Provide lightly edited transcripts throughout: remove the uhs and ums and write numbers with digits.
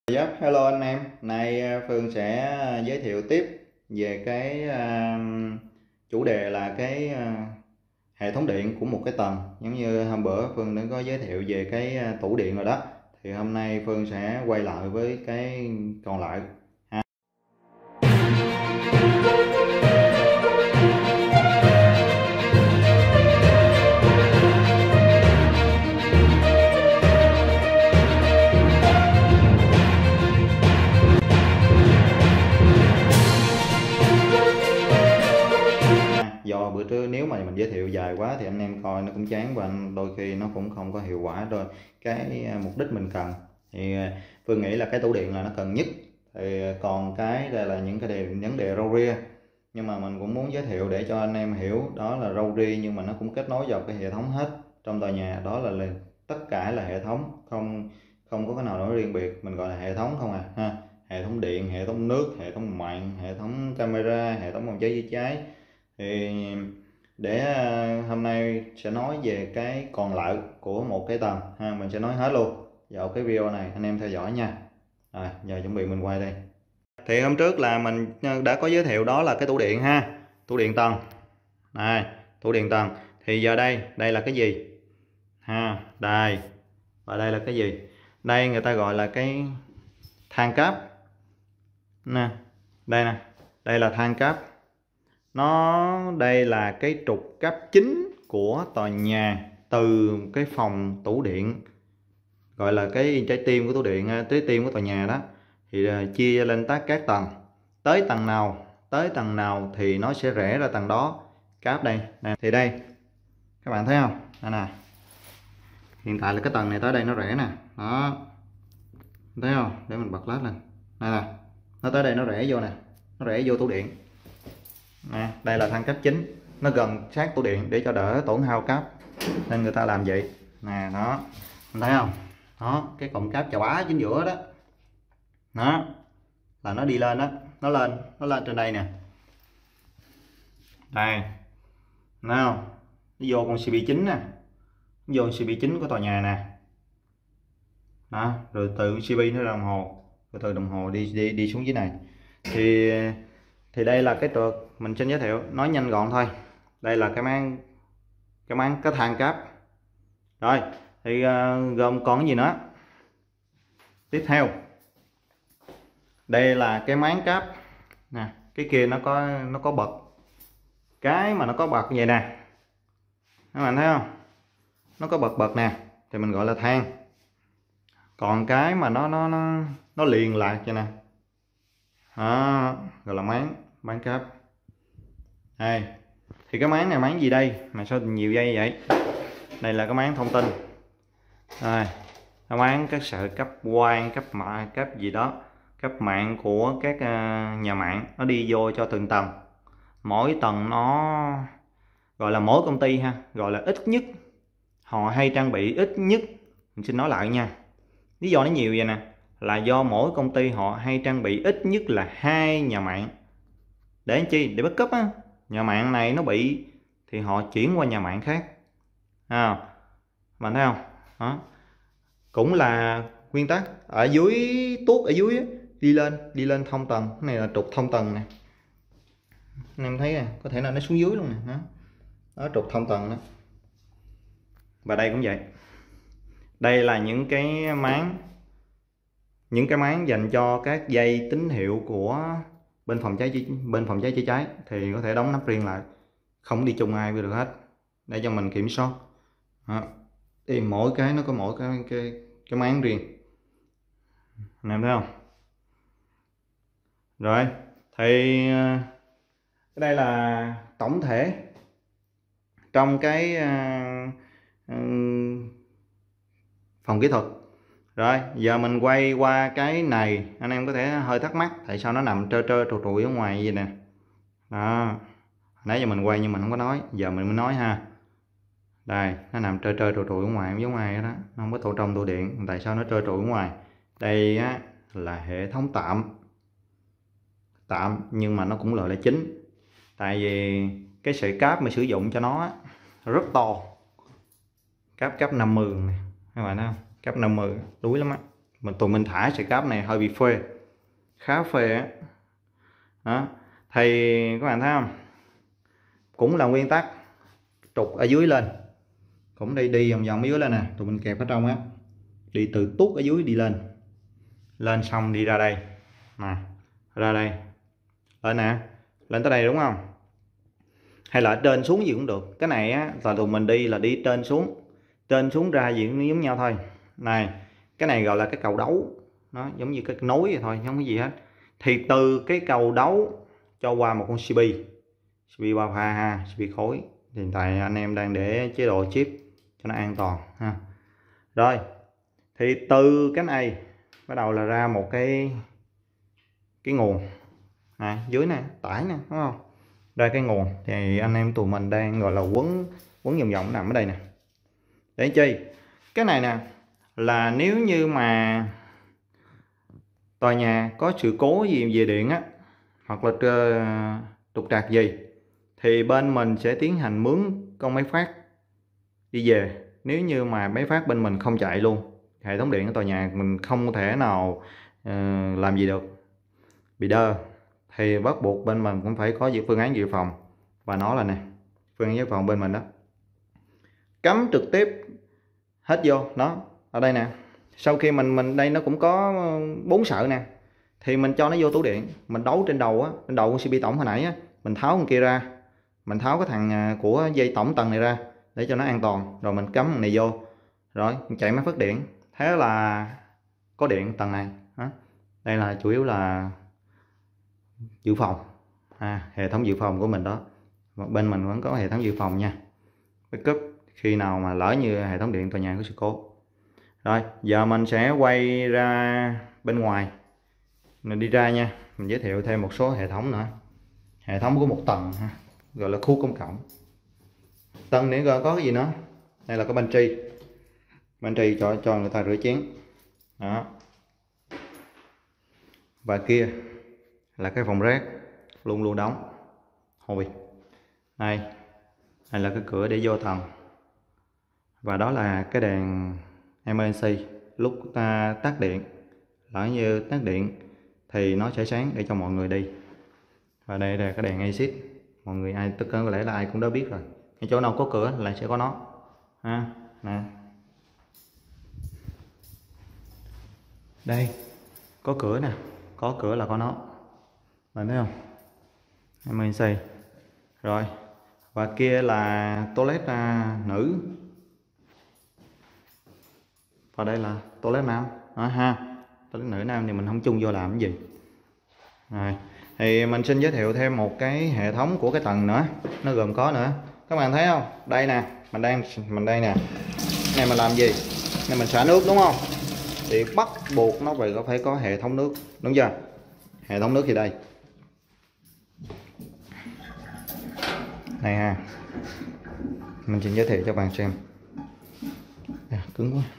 Yep, hello anh em. Nay Phương sẽ giới thiệu tiếp về cái chủ đề là cái hệ thống điện của một cái tầng. Giống như hôm bữa Phương đã có giới thiệu về cái tủ điện rồi đó. Thì hôm nay Phương sẽ quay lại với cái còn lại. Do bữa trước nếu mà mình giới thiệu dài quá thì anh em coi nó cũng chán và đôi khi nó cũng không có hiệu quả rồi cái mục đích mình cần. Thì Phương nghĩ là cái tủ điện là nó cần nhất. Thì còn cái đây là những cái vấn đề râu ria, nhưng mà mình cũng muốn giới thiệu để cho anh em hiểu đó là râu ria nhưng mà nó cũng kết nối vào cái hệ thống hết trong tòa nhà. Đó là tất cả là hệ thống, không không có cái nào đó riêng biệt, mình gọi là hệ thống không à ha. Hệ thống điện, hệ thống nước, hệ thống mạng, hệ thống camera, hệ thống phòng cháy chữa cháy. Thì để hôm nay sẽ nói về cái còn lại của một cái tầng ha, mình sẽ nói hết luôn vào cái video này, anh em theo dõi nha. Rồi giờ chuẩn bị mình quay đây. Thì hôm trước là mình đã có giới thiệu đó là cái tủ điện ha, tủ điện tầng này, tủ điện tầng. Thì giờ đây là cái gì ha, đây và đây là cái gì, đây người ta gọi là cái thang cáp nè, đây nè, đây là thang cáp. Đây là cái trục cáp chính của tòa nhà, từ cái phòng tủ điện gọi là cái trái tim của tủ điện, trái tim của tòa nhà đó, thì chia lên các tầng. Tới tầng nào thì nó sẽ rẽ ra tầng đó. Cáp đây nè, thì đây các bạn thấy không, đây nè, hiện tại là cái tầng này tới đây nó rẽ nè, đó thấy không, để mình bật led lên, đây nè, nó tới đây nó rẽ vô nè, nó rẽ vô tủ điện nè. Đây là thang cáp chính, nó gần sát tủ điện để cho đỡ tổn hao cáp nên người ta làm vậy nè. Đó mình thấy không, đó cái cụm cáp chà bá chính giữa đó, đó là nó đi lên đó, nó lên trên đây nè, đây thấy không, nó vô con CP chính nè, nó vô CP chính của tòa nhà nè, đó rồi từ CP nó ra đồng hồ, rồi từ đồng hồ đi xuống dưới này. Thì đây là cái trượt mình xin giới thiệu, nói nhanh gọn thôi. Đây là cái thang cáp. Rồi thì gồm còn cái gì nữa. Tiếp theo đây là cái máng cáp nè, cái kia nó có bật, cái mà nó có bật vậy nè, các bạn thấy không, nó có bật nè thì mình gọi là thang. Còn cái mà nó liền lạc vậy nè, đó gọi là máng cáp. Đây thì cái máng này máng gì đây mà sao nhiều dây vậy? Đây là cái máng thông tin, đây cái máng các sợi cấp quang, cấp mạng, cấp gì đó, cấp mạng của các nhà mạng, nó đi vô cho từng tầng. Mỗi tầng nó gọi là mỗi công ty ha, gọi là ít nhất họ hay trang bị ít nhất, mình xin nói lại nha, lý do nó nhiều vậy nè, là do mỗi công ty họ hay trang bị ít nhất là 2 nhà mạng. Để làm chi? Để backup á, nhà mạng này nó bị thì họ chuyển qua nhà mạng khác. Bạn thấy không? Đó. Cũng là nguyên tắc ở dưới, tuốt ở dưới á, đi lên thông tầng. Cái này là trục thông tầng nè, anh em thấy nè, có thể là nó xuống dưới luôn nè, đó trục thông tầng đó. Và đây cũng vậy, đây là những cái máng dành cho các dây tín hiệu của bên phòng cháy chữa cháy, thì có thể đóng nắp riêng lại, không đi chung ai với được hết để cho mình kiểm soát. Đó. Thì mỗi cái nó có mỗi cái máng riêng, anh em thấy không? Rồi thì đây là tổng thể trong cái phòng kỹ thuật. Rồi giờ mình quay qua cái này, anh em có thể hơi thắc mắc tại sao nó nằm trơ trụi ở ngoài vậy nè. Đó, nãy giờ mình quay nhưng mình không có nói, giờ mình mới nói ha. Đây nó nằm trơ trụi ở ngoài, giống ai đó, nó không có tổ trong tủ điện. Tại sao nó trơ trụi ở ngoài? Đây á là hệ thống tạm nhưng mà nó cũng gọi là chính, tại vì cái sợi cáp mà sử dụng cho nó rất to, cáp 50 này các bạn thấy không, cáp 50 đuối lắm á, tụi mình thả sợi cáp này hơi bị phê, khá phê á. Đó thì các bạn thấy không, cũng là nguyên tắc trục ở dưới lên, cũng đi vòng vòng ở dưới lên nè, tụi mình kẹp ở trong á, đi từ tuốt ở dưới đi lên xong đi ra đây nè, ra đây lên nè, lên tới đây đúng không, hay là ở trên xuống gì cũng được. Cái này á là tụi mình đi là đi trên xuống ra gì cũng giống nhau thôi. Này cái này gọi là cái cầu đấu, nó giống như cái nối vậy thôi, không có gì hết. Thì từ cái cầu đấu cho qua một con CP bao pha ha, CP khối. Hiện tại anh em đang để chế độ chip cho nó an toàn ha. Rồi thì từ cái này bắt đầu là ra một cái nguồn nè, dưới nè, tải nè, đúng không, ra cái nguồn. Thì anh em tụi mình đang gọi là quấn vòng vòng nằm ở đây nè. Để chi cái này nè, là nếu như mà tòa nhà có sự cố gì về điện á, hoặc là trục trặc gì, thì bên mình sẽ tiến hành mướn con máy phát đi về. Nếu như mà máy phát bên mình không chạy luôn, hệ thống điện của tòa nhà mình không thể nào làm gì được, bị đơ, thì bắt buộc bên mình cũng phải có phương án dự phòng. Và nó là nè, phương án dự phòng bên mình đó, cắm trực tiếp hết vô nó ở đây nè. Sau khi mình đây nó cũng có 4 sợi nè, thì mình cho nó vô tủ điện, mình đấu trên đầu á, trên đầu con CP tổng hồi nãy á, mình tháo con kia ra, mình tháo cái thằng của dây tổng tầng này ra để cho nó an toàn, rồi mình cắm con này vô, rồi chạy máy phát điện. Thế là có điện tầng này. Đây là chủ yếu là dự phòng, hệ thống dự phòng của mình đó. Bên mình vẫn có hệ thống dự phòng nha, backup khi nào mà lỡ như hệ thống điện tòa nhà có sự cố. Rồi giờ mình sẽ quay ra bên ngoài, mình đi ra nha, mình giới thiệu thêm một số hệ thống nữa. Hệ thống của một tầng ha, gọi là khu công cộng. Tầng này có cái gì nữa, đây là cái pantry cho người ta rửa chén đó. Và kia là cái phòng rác luôn luôn đóng hồi. Đây là cái cửa để vô tầng, và đó là cái đèn emergency lúc ta tắt điện, lỡ như tắt điện thì nó sẽ sáng để cho mọi người đi. Và đây là cái đèn exit, mọi người ai tất cả có lẽ là ai cũng đã biết rồi, cái chỗ nào có cửa là sẽ có nó ha. Nè, đây có cửa nè, có cửa là có nó, bạn thấy không, emergency. Rồi và kia là toilet nữ, và đây là toilet nam ha. Toilet nữ nam thì mình không chung vô làm cái gì. Rồi thì mình xin giới thiệu thêm một cái hệ thống của cái tầng nữa, nó gồm có nữa, các bạn thấy không, đây nè, mình đây nè, này mình làm gì, này mình xả nước đúng không, thì bắt buộc nó phải có hệ thống nước, đúng chưa. Hệ thống nước thì đây này ha, mình xin giới thiệu cho bạn xem. Cứng quá.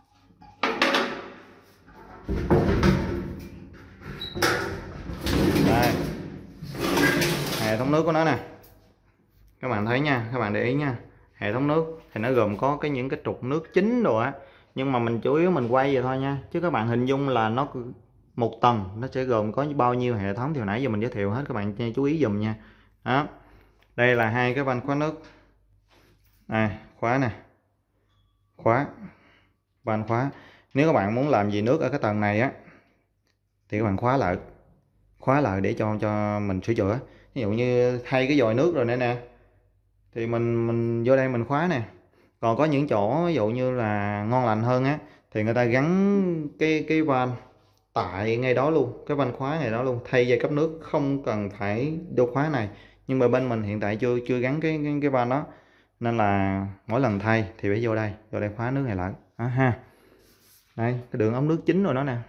Đây hệ thống nước của nó nè, các bạn thấy nha, các bạn để ý nha. Hệ thống nước thì nó gồm có những cái trục nước chính rồi á, nhưng mà mình chủ yếu mình quay vậy thôi nha, chứ các bạn hình dung là nó một tầng nó sẽ gồm có bao nhiêu hệ thống thì hồi nãy giờ mình giới thiệu hết, các bạn chú ý dùm nha. Đó, đây là hai cái van khóa nước này, khóa nè, khóa van khóa. Nếu các bạn muốn làm gì nước ở cái tầng này á thì các bạn khóa lại để cho mình sửa chữa. Ví dụ như thay cái vòi nước rồi nè, thì mình vô đây mình khóa nè. Còn có những chỗ ví dụ như là ngon lành hơn á, thì người ta gắn cái van tại ngay đó luôn, cái van khóa này đó luôn, thay dây cấp nước, không cần phải vô khóa này. Nhưng mà bên mình hiện tại chưa gắn cái van đó, nên là mỗi lần thay thì phải vô đây khóa nước này lại ha. Đây cái đường ống nước chính rồi đó nè.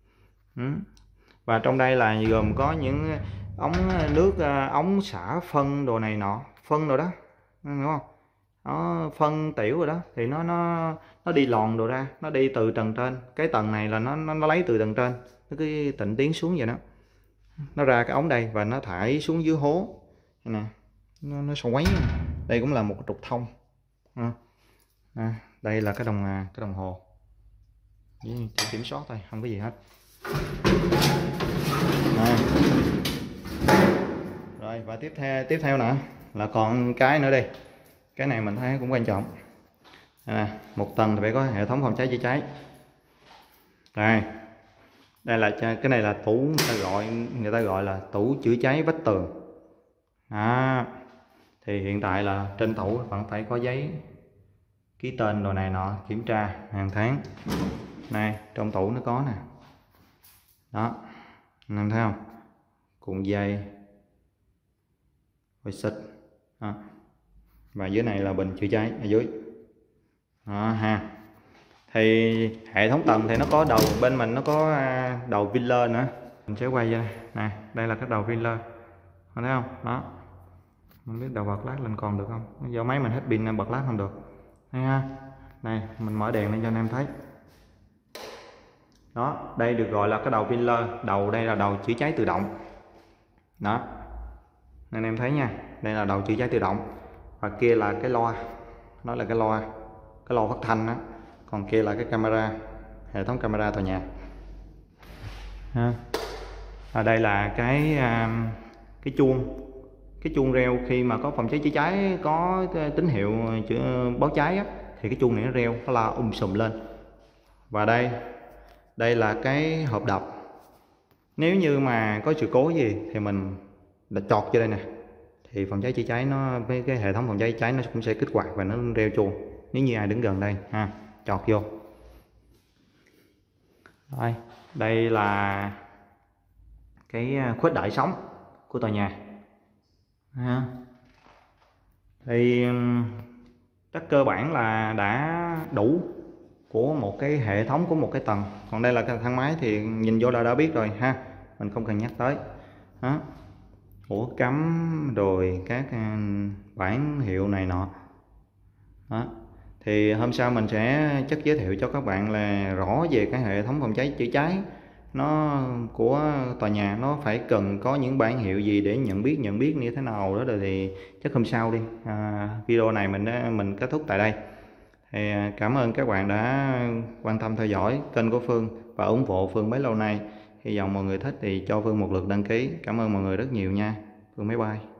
Và trong đây là gồm có những ống nước, ống xả phân đồ này nọ, phân rồi đó, hiểu không, nó phân tiểu rồi đó, thì nó đi lòn đồ ra, nó đi từ tầng trên, cái tầng này là nó lấy từ tầng trên, nó cứ tịnh tiến xuống vậy đó, nó ra cái ống đây và nó thải xuống dưới hố nè, nó xoáy. Đây cũng là một trục thông. Đây là cái đồng hồ chỉ kiểm soát thôi, không có gì hết. Đây. Rồi và tiếp theo nữa là còn cái nữa đi. Cái này mình thấy cũng quan trọng. Một tầng thì phải có hệ thống phòng cháy chữa cháy. Đây là cái này là tủ, người ta gọi là tủ chữa cháy vách tường. Thì hiện tại là trên tủ vẫn phải có giấy ký tên đồ này nọ, kiểm tra hàng tháng. Này trong tủ nó có nè, đó anh em thấy không, cuộn dây, vôi xịt đó. Và dưới này là bình chữa cháy ở dưới đó ha. Thì hệ thống tầng thì nó có đầu, bên mình nó có đầu filler nữa, mình sẽ quay ra nè, đây là cái đầu filler, thấy không đó. Không biết đầu bật lát lên còn được không, do máy mình hết pin nên bật lát không được. Đây ha, này mình mở đèn lên cho anh em thấy đó. Đây được gọi là cái đầu filler, đầu đây là đầu chữa cháy tự động đó, nên em thấy nha, đây là đầu chữa cháy tự động. Và kia là cái loa, nó là cái loa phát thanh đó. Còn kia là cái camera, hệ thống camera tòa nhà ha. Ở đây là cái chuông reo khi mà có phòng cháy chữa cháy, có tín hiệu báo cháy á, thì cái chuông này nó reo, nó la sùm lên. Và đây là cái hộp đập, nếu như mà có sự cố gì thì mình đã chọt vô đây nè, thì phòng cháy chữa cháy nó với cái hệ thống phòng cháy chữa cháy nó cũng sẽ kích hoạt và nó reo chuông nếu như ai đứng gần đây ha, chọt vô. Đây là cái khuếch đại sóng của tòa nhà ha. Thì chắc cơ bản là đã đủ của một cái hệ thống của một cái tầng. Còn đây là cái thang máy thì nhìn vô là đã biết rồi ha, mình không cần nhắc tới đó. Ổ cắm rồi các bảng hiệu này nọ đó. Thì hôm sau mình sẽ giới thiệu cho các bạn là rõ về cái hệ thống phòng cháy chữa cháy nó của tòa nhà, nó phải cần có những bảng hiệu gì để nhận biết như thế nào đó. Rồi thì chắc hôm sau đi. Video này mình kết thúc tại đây. Thì cảm ơn các bạn đã quan tâm theo dõi kênh của Phương và ủng hộ Phương bấy lâu nay. Hy vọng mọi người thích thì cho Phương một lượt đăng ký. Cảm ơn mọi người rất nhiều nha. Phương bye bye.